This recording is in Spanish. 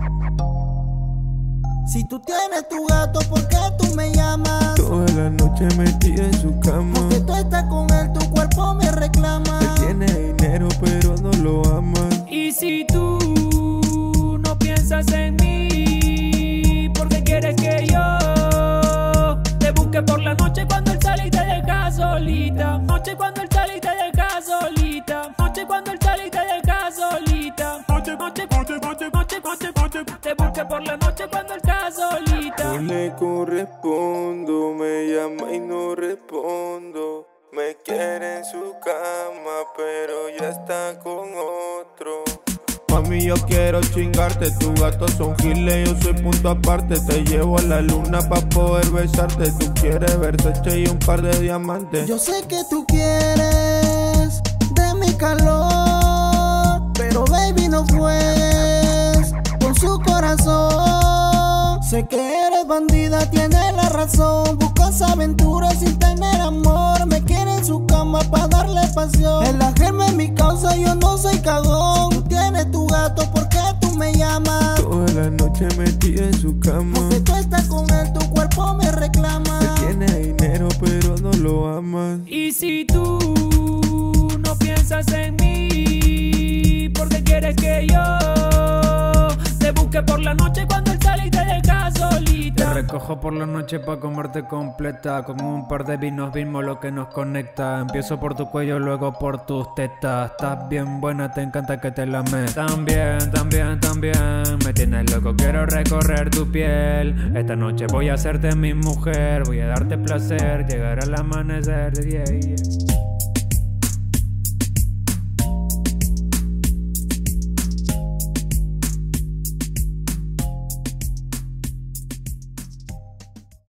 Si tú tienes tu gato, ¿por qué tú me llamas? Toda la noche metida en su cama. Porque tú estás con él, tu cuerpo me reclama. Él tiene dinero pero no lo amas. Y si tú no piensas en mí, porque quieres que yo te busque por la noche cuando él sale y te deja solita. Noche cuando él sale y te deja solita. Noche cuando él sale y te deja solita. Noche, noche, noche, noche, noche, noche, noche. Te busque por la noche cuando él está solita. No le correspondo, me llama y no respondo. Me quiere en su cama, pero ya está con otro. Mami, yo quiero chingarte, tus gatos son giles, yo soy punto aparte. Te llevo a la luna pa' poder besarte. Tú quieres Versace y un par de diamantes. Yo sé que tú quieres de mi calor, pero baby no juegues con su corazón. Sé que eres bandida, tienes la razón. Buscas aventuras sin tener amor. Me quiere en su cama pa' darle pasión. El germen es mi causa, yo no soy cagón. Tú tienes tu gato, ¿por qué tú me llamas? Toda la noche metida en su cama. Porque tú estás con él, tu cuerpo me reclama. Él tiene dinero pero no lo amas. Y si tú no piensas en mí, porque quieres que yo te busque por la noche cuando él sale y te deja solita. Te recojo por la noche pa' comerte completa. Con un par de vinos vimos lo que nos conecta. Empiezo por tu cuello, luego por tus tetas. Estás bien buena, te encanta que te lames. También, también, también me tienes loco, quiero recorrer tu piel. Esta noche voy a hacerte mi mujer. Voy a darte placer, llegar al amanecer. Yeah, yeah.